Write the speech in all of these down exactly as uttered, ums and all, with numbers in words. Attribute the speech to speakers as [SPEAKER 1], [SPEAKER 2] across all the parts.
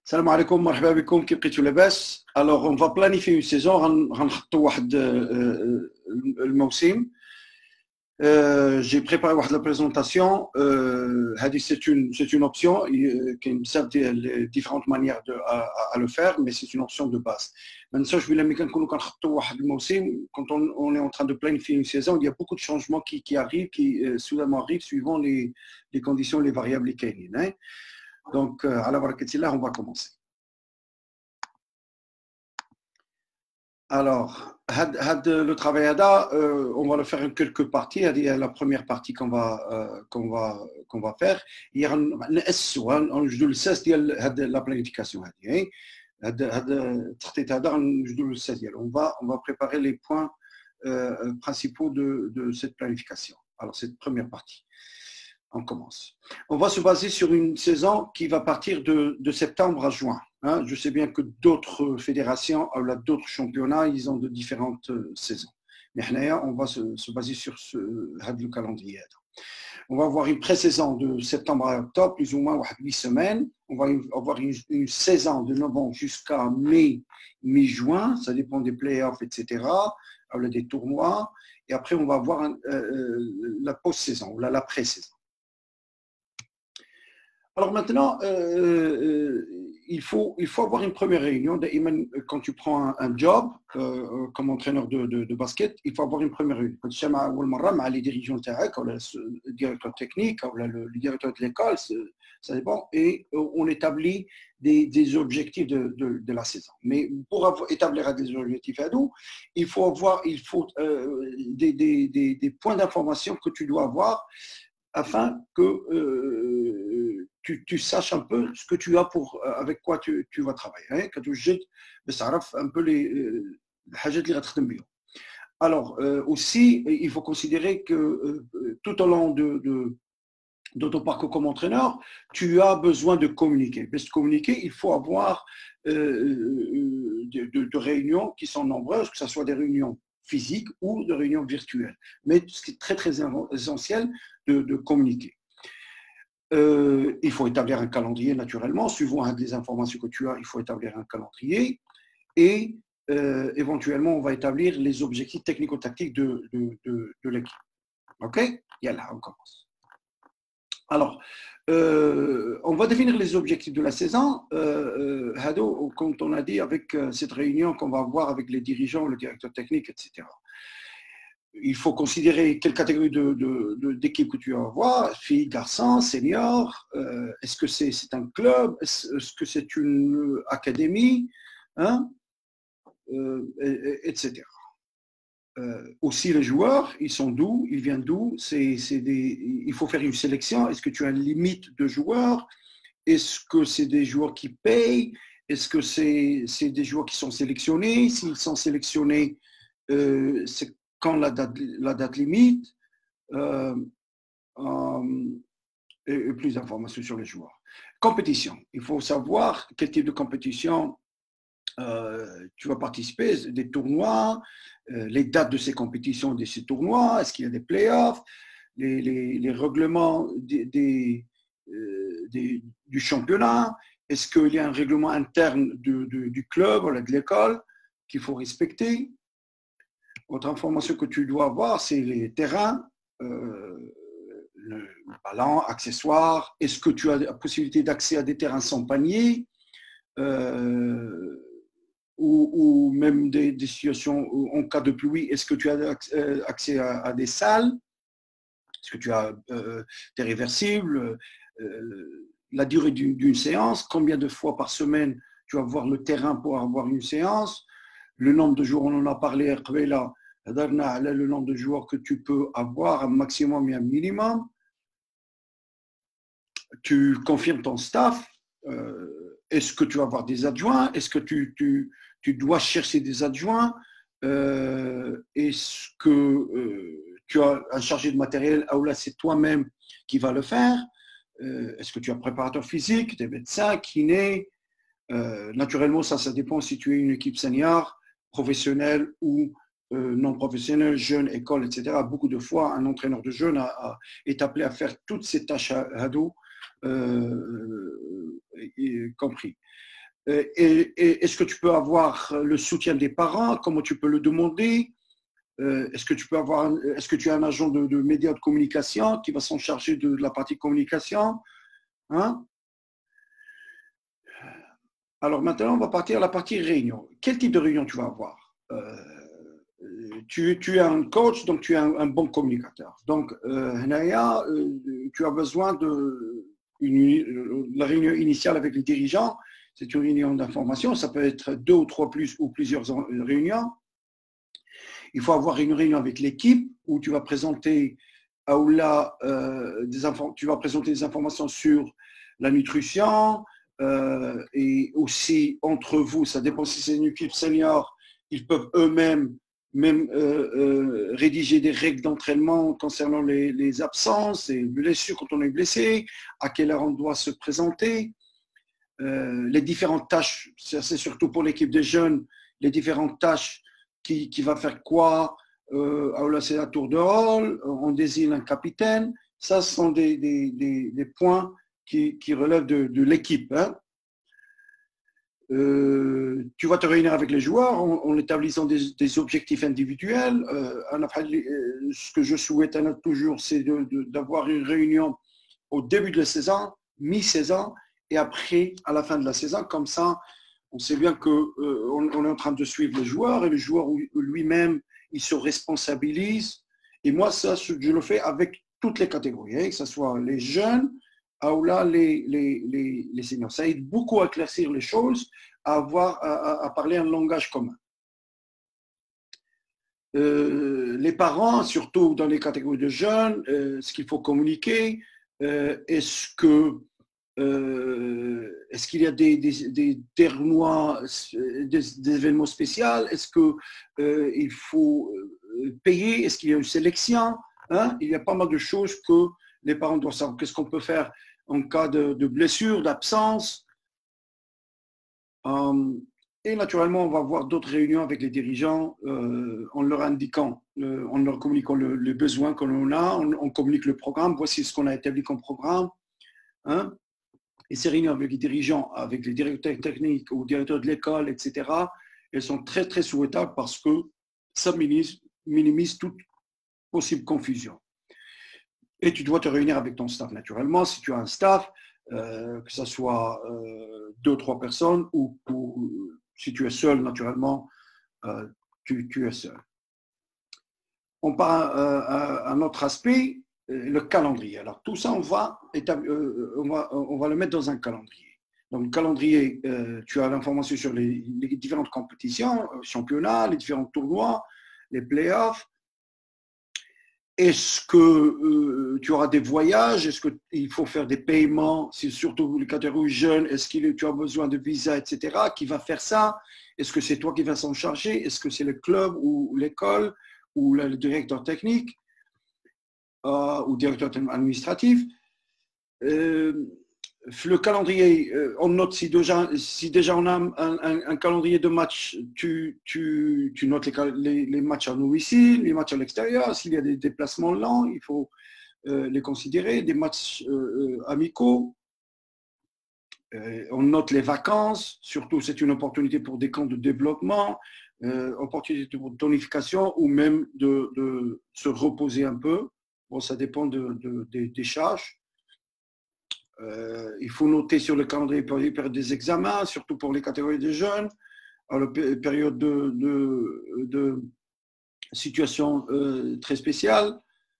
[SPEAKER 1] Salam alaikum, marhaba bikoum, كيف بقيتوا لاباس. Alors on va planifier une saison, غن- غنخطوا واحد آه، الموسم. Euh, j'ai préparé واحد la présentation. Euh, هذه c'est une c'est une option. Il- كاين بزاف ديال différentes manières de à, à le faire, mais c'est une option de base. ما ننساوش بلا ملي كنكونوا كنخطوا واحد الموسم, quand on, on est en train de planifier une saison, il y a beaucoup de changements qui, qui arrivent, qui euh, soudainement arrivent suivant les, les conditions, les variables اللي كاينين. Hein. Donc, euh, à la barakatillah, on va commencer. Alors, had, had, le travail ADA, euh, on va le faire en quelques parties. Il y a la première partie qu'on va, euh, qu'on va, qu'on va faire. Il y a le seize la planification. On va, on va préparer les points euh, principaux de, de cette planification. Alors, cette première partie. On commence. On va se baser sur une saison qui va partir de, de septembre à juin. Hein. Je sais bien que d'autres fédérations, d'autres championnats, ils ont de différentes saisons. Mais on va se, se baser sur ce le calendrier. On va avoir une pré-saison de septembre à octobre, plus ou moins huit semaines. On va avoir une, une saison de novembre jusqu'à mai, mi-juin. Ça dépend des playoffs, et cetera. Des tournois. Et après, on va avoir un, euh, la post-saison, la, la pré-saison. Alors maintenant, euh, euh, il, faut, il faut avoir une première réunion. Quand tu prends un, un job euh, comme entraîneur de, de, de basket, il faut avoir une première réunion. Quand tu as les dirigeants le directeur technique, le directeur de l'école, ça dépend, et on établit des, des objectifs de, de, de la saison. Mais pour avoir, établir des objectifs à nous, il faut avoir il faut, euh, des, des, des, des points d'information que tu dois avoir afin que euh, tu, tu saches un peu ce que tu as pour, avec quoi tu, tu vas travailler. Hein, quand tu jettes, ça un peu les euh, alors euh, aussi, il faut considérer que euh, tout au long de, de, de ton parcours comme entraîneur, tu as besoin de communiquer. Pour communiquer, il faut avoir euh, de, de, de réunions qui sont nombreuses, que ce soit des réunions physiques ou de réunions virtuelles. Mais ce qui est très, très essentiel, de, de communiquer. Euh, il faut établir un calendrier, naturellement. Suivant les informations que tu as, il faut établir un calendrier. Et euh, éventuellement, on va établir les objectifs technico-tactiques de, de, de, de l'équipe. OK? Yallah, on commence. Alors, euh, on va définir les objectifs de la saison. Euh, Hado, comme on a dit, avec cette réunion qu'on va avoir avec les dirigeants, le directeur technique, et cetera. Il faut considérer quelle catégorie de, de, de, d'équipe que tu vas avoir, filles, garçons, seniors, euh, est-ce que c'est, c'est un club, est-ce, est-ce que c'est une académie, hein, euh, et, et cetera. Euh, aussi les joueurs, ils sont d'où, ils viennent d'où, c'est, c'est des, il faut faire une sélection, est-ce que tu as une limite de joueurs, est-ce que c'est des joueurs qui payent, est-ce que c'est, c'est des joueurs qui sont sélectionnés, s'ils sont sélectionnés, euh, c'est quand la date, la date limite, euh, euh, et, et plus d'informations sur les joueurs. Compétition, il faut savoir quel type de compétition euh, tu vas participer, des tournois, euh, les dates de ces compétitions, de ces tournois, est-ce qu'il y a des playoffs, les, les, les règlements des, des, euh, des, du championnat, est-ce qu'il y a un règlement interne de, de, du club ou de l'école qu'il faut respecter. Autre information que tu dois avoir, c'est les terrains, euh, le, le ballon, accessoires. Est-ce que tu as la possibilité d'accès à des terrains sans panier, euh, ou, ou même des, des situations où, en cas de pluie, est-ce que tu as accès à, à des salles? Est-ce que tu as euh, des réversibles, euh, la durée d'une, d'une séance, combien de fois par semaine tu vas voir le terrain pour avoir une séance? Le nombre de jours, on en a parlé, là, le nombre de joueurs que tu peux avoir, un maximum et un minimum. Tu confirmes ton staff. Euh, est-ce que tu vas avoir des adjoints? Est-ce que tu, tu, tu dois chercher des adjoints? euh, Est-ce que euh, tu as un chargé de matériel? Ah, là, c'est toi-même qui va le faire. euh, Est-ce que tu as un préparateur physique, des médecins, kinés? euh, Naturellement, ça, ça dépend si tu es une équipe senior, professionnelle ou euh, non professionnelle, jeune, école, et cetera. Beaucoup de fois, un entraîneur de jeunes a, a, est appelé à faire toutes ces tâches à, à dos euh, compris. Et, et est-ce que tu peux avoir le soutien des parents? Comment tu peux le demander? Euh, est-ce que tu peux avoir, est-ce que tu as un agent de, de médias de communication qui va s'en charger de, de la partie communication, hein? Alors maintenant, on va partir à la partie réunion. Quel type de réunion tu vas avoir? euh, tu, tu es un coach, donc tu es un, un bon communicateur. Donc, euh, euh, tu as besoin de une, la réunion initiale avec les dirigeants. C'est une réunion d'information. Ça peut être deux ou trois plus ou plusieurs réunions. Il faut avoir une réunion avec l'équipe où tu vas présenter là, euh, des tu vas présenter des informations sur la nutrition euh, et aussi entre vous, ça dépend si c'est une équipe senior, ils peuvent eux-mêmes même euh, euh, rédiger des règles d'entraînement concernant les, les absences et les blessures quand on est blessé, à quelle heure on doit se présenter, euh, les différentes tâches, c'est surtout pour l'équipe des jeunes, les différentes tâches qui, qui va faire quoi, euh, là c'est la tour de rôle, on désigne un capitaine, ça ce sont des, des, des, des points qui, qui relèvent de, de l'équipe. Hein. Euh, tu vas te réunir avec les joueurs en, en établissant des, des objectifs individuels. Euh, ce que je souhaite toujours, c'est de, de, d'avoir une réunion au début de la saison, mi-saison, et après, à la fin de la saison. Comme ça, on sait bien qu'on euh, on est en train de suivre les joueurs et le joueur lui-même, il se responsabilise. Et moi, ça, je le fais avec toutes les catégories, hein, que ce soit les jeunes, ou là, les, les, les, les seniors. Ça aide beaucoup à éclaircir les choses, à, avoir, à, à parler un langage commun. Euh, les parents, surtout dans les catégories de jeunes, euh, ce qu'il faut communiquer, euh, est-ce que euh, est-ce qu'il y a des, des, des tournois, des, des événements spéciaux? Est-ce qu'il euh, faut payer? Est-ce qu'il y a une sélection? Hein? Il y a pas mal de choses que les parents doivent savoir. Qu'est-ce qu'on peut faire en cas de, de blessure, d'absence? euh, Et naturellement, on va avoir d'autres réunions avec les dirigeants euh, en leur indiquant, euh, en leur communiquant le, les besoins que l'on a, on, on communique le programme, voici ce qu'on a établi comme programme. Hein? Et ces réunions avec les dirigeants, avec les directeurs techniques ou directeurs de l'école, et cetera, elles sont très, très souhaitables parce que ça minimise, minimise toute possible confusion. Et tu dois te réunir avec ton staff, naturellement. Si tu as un staff, euh, que ce soit euh, deux ou trois personnes, ou, ou si tu es seul, naturellement, euh, tu, tu es seul. On part à un autre aspect, le calendrier. Alors, tout ça, on va, établir, euh, on va, on va le mettre dans un calendrier. Donc, le calendrier, euh, tu as l'information sur les, les différentes compétitions, championnats, les différents tournois, les playoffs. Est-ce que euh, tu auras des voyages? Est-ce qu'il faut faire des paiements? C'est surtout les catégories jeunes. Est-ce que tu as besoin de visa, et cetera? Qui va faire ça? Est-ce que c'est toi qui vas s'en charger? Est-ce que c'est le club ou l'école ou le directeur technique euh, ou directeur administratif? euh, Le calendrier, euh, on note si déjà, si déjà on a un, un, un calendrier de matchs, tu, tu, tu notes les, les, les matchs à nous ici, les matchs à l'extérieur. S'il y a des déplacements lents, il faut euh, les considérer, des matchs euh, amicaux. Euh, on note les vacances, surtout c'est une opportunité pour des camps de développement, euh, opportunité de tonification ou même de, de se reposer un peu. Bon, ça dépend de, de, de, des charges. Euh, il faut noter sur le calendrier les périodes des examens, surtout pour les catégories de jeunes, alors, la période de, de, de situation euh, très spéciale.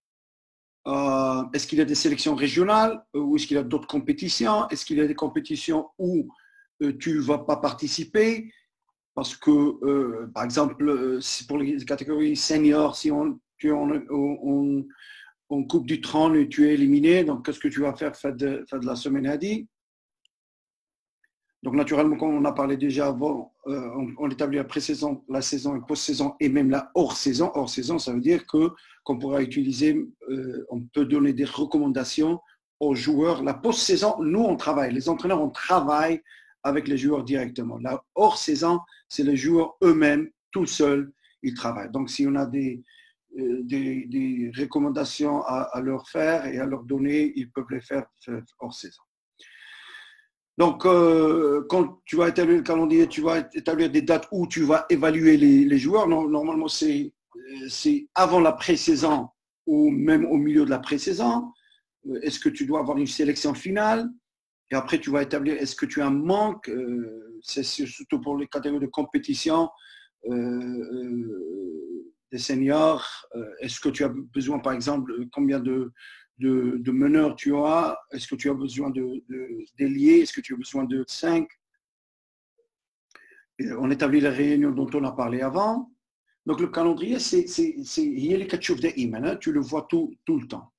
[SPEAKER 1] Euh, est-ce qu'il y a des sélections régionales ou est-ce qu'il y a d'autres compétitions? Est-ce qu'il y a des compétitions où euh, tu ne vas pas participer? Parce que, euh, par exemple, euh, pour les catégories seniors, si on, tu en, on, on coupe du trône et tu es éliminé, donc qu'est-ce que tu vas faire fin de, fin de la semaine à dix? Donc naturellement, comme on a parlé déjà avant, euh, on, on établit la pré-saison, la saison et post-saison et même la hors-saison. Hors-saison, ça veut dire que qu'on pourra utiliser, euh, on peut donner des recommandations aux joueurs. La post-saison, nous on travaille, les entraîneurs on travaille avec les joueurs directement. La hors-saison, c'est les joueurs eux-mêmes, tout seuls, ils travaillent. Donc si on a des des, des recommandations à, à leur faire et à leur donner, ils peuvent les faire hors saison. Donc, euh, quand tu vas établir le calendrier, tu vas établir des dates où tu vas évaluer les, les joueurs. Normalement, c'est avant la pré-saison ou même au milieu de la pré-saison. Est-ce que tu dois avoir une sélection finale? Et après, tu vas établir, est-ce que tu as un manque? euh, C'est surtout pour les catégories de compétition euh, euh, des seniors. Euh, est-ce que tu as besoin, par exemple, combien de, de, de meneurs tu as? Est-ce que tu as besoin de, de, d'ailiers? Est-ce que tu as besoin de cinq? Et on établit les réunions dont on a parlé avant. Donc, le calendrier, c'est tu le vois tout, tout le temps.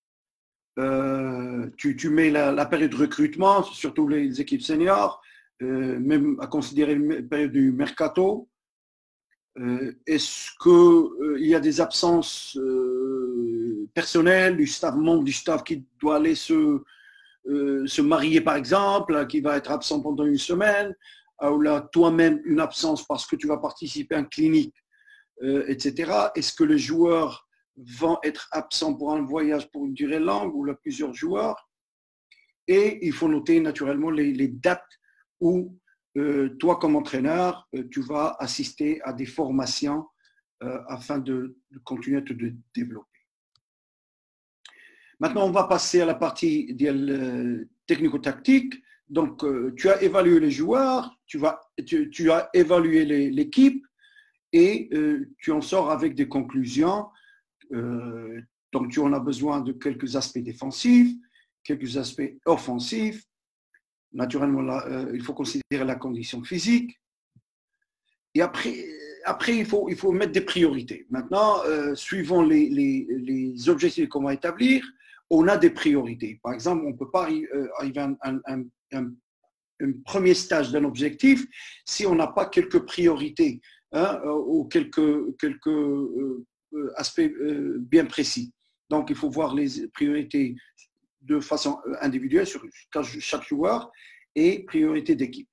[SPEAKER 1] Euh, tu, tu mets la, la période de recrutement, surtout les équipes seniors, euh, même à considérer la période du mercato. Euh, Est-ce qu'il euh, y a des absences euh, personnelles du staff, membre du staff qui doit aller se, euh, se marier par exemple, qui va être absent pendant une semaine, ou là toi-même une absence parce que tu vas participer à une clinique, euh, et cetera. Est-ce que les joueurs vont être absents pour un voyage pour une durée longue ou là, plusieurs joueurs? Et il faut noter naturellement les, les dates où euh, toi, comme entraîneur, euh, tu vas assister à des formations euh, afin de, de continuer à te de développer. Maintenant, on va passer à la partie euh, technico-tactique. Donc, euh, tu as évalué les joueurs, tu, vas, tu, tu as évalué l'équipe et euh, tu en sors avec des conclusions. Euh, donc, tu en as besoin de quelques aspects défensifs, quelques aspects offensifs. Naturellement, là, euh, il faut considérer la condition physique. Et après, après il, faut, il faut mettre des priorités. Maintenant, euh, suivant les, les, les objectifs qu'on va établir, on a des priorités. Par exemple, on ne peut pas arriver à un, un, un, un, un premier stage d'un objectif si on n'a pas quelques priorités hein, ou quelques, quelques euh, aspects euh, bien précis. Donc, il faut voir les priorités de façon individuelle sur chaque joueur et priorité d'équipe.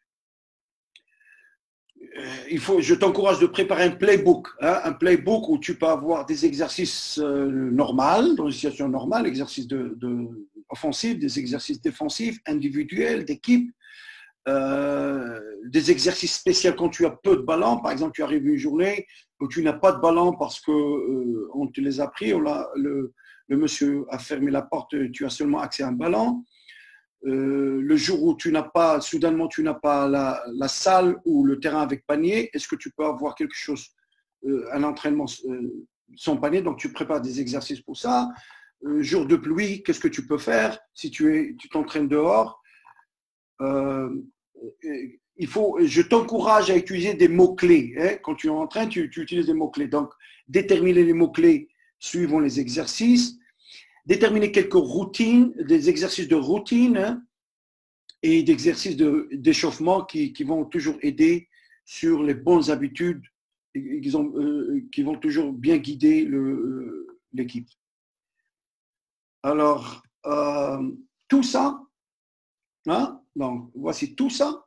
[SPEAKER 1] Il faut, je t'encourage de préparer un playbook, hein, un playbook où tu peux avoir des exercices euh, normaux, dans une situation normale, exercices de, de, offensifs, des exercices défensifs, individuels, d'équipe, euh, des exercices spéciaux quand tu as peu de ballons. Par exemple, tu arrives une journée où tu n'as pas de ballon parce qu'on euh, te les a pris, on a, le, le monsieur a fermé la porte, tu as seulement accès à un ballon. Euh, le jour où tu n'as pas, soudainement tu n'as pas la, la salle ou le terrain avec panier, est-ce que tu peux avoir quelque chose, euh, un entraînement euh, sans panier? Donc tu prépares des exercices pour ça. Euh, jour de pluie, qu'est-ce que tu peux faire si tu es, tu t'entraînes dehors? euh, il faut, je t'encourage à utiliser des mots-clés. Hein. Quand tu es en train, tu, tu utilises des mots-clés. Donc déterminer les mots-clés suivant les exercices. Déterminer quelques routines, des exercices de routine hein, et d'exercices d'échauffement qui, qui vont toujours aider sur les bonnes habitudes et qui, ont, euh, qui vont toujours bien guider l'équipe. Alors, euh, tout ça, hein, donc voici tout ça,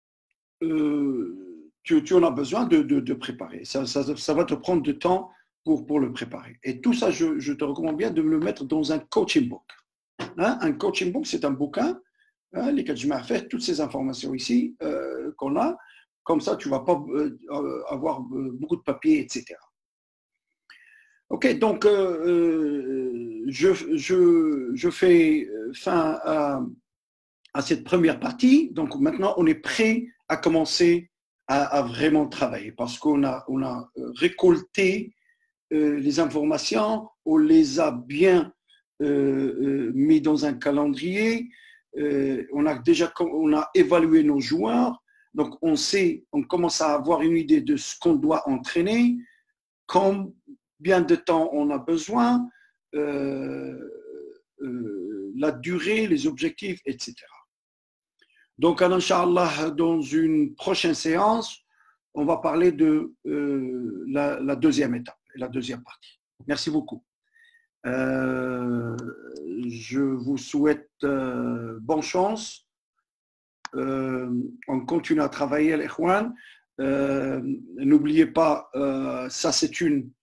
[SPEAKER 1] euh, tu, tu en as besoin de, de, de préparer. Ça, ça, ça va te prendre du temps Pour, pour le préparer. Et tout ça, je, je te recommande bien de le mettre dans un coaching book. Hein, un coaching book, c'est un bouquin, hein, lesquels je m'ai fait toutes ces informations ici euh, qu'on a. Comme ça, tu ne vas pas euh, avoir beaucoup de papier, et cetera. Ok, donc euh, je, je, je fais fin à, à cette première partie. Donc maintenant, on est prêt à commencer à, à vraiment travailler parce qu'on a, on a récolté Euh, les informations, on les a bien euh, euh, mis dans un calendrier, euh, on a déjà on a évalué nos joueurs, donc on sait, on commence à avoir une idée de ce qu'on doit entraîner, combien de temps on a besoin, euh, euh, la durée, les objectifs, et cetera. Donc, Inch'Allah, dans une prochaine séance, on va parler de euh, la, la deuxième étape, la deuxième partie. Merci beaucoup. Euh, je vous souhaite euh, bonne chance. Euh, on continue à travailler, les Ikhwan. Euh, N'oubliez pas, euh, ça c'est une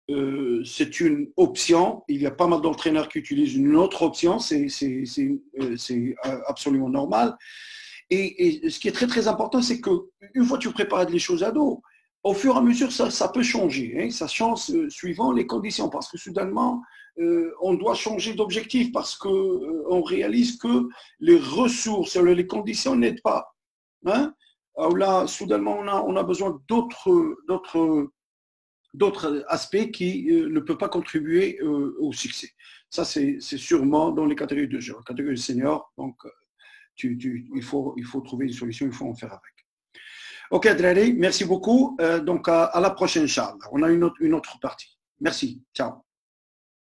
[SPEAKER 1] euh, c'est une option. Il y a pas mal d'entraîneurs qui utilisent une autre option. C'est euh, absolument normal. Et, et ce qui est très, très important, c'est qu'une fois que tu prépares les choses à dos, au fur et à mesure, ça, ça peut changer. Hein, ça change euh, suivant les conditions. Parce que soudainement, euh, on doit changer d'objectif parce qu'on euh, réalise que les ressources, les conditions n'aident pas. Hein. Alors là, soudainement, on a, on a besoin d'autres d'autres aspects qui euh, ne peuvent pas contribuer euh, au succès. Ça, c'est sûrement dans les catégories de jeu. La catégorie senior, donc, tu, tu, il, faut, il faut trouver une solution, il faut en faire avec. Ok, Drari, merci beaucoup. Euh, donc, à, à la prochaine, Charles. On a une autre, une autre partie. Merci. Ciao.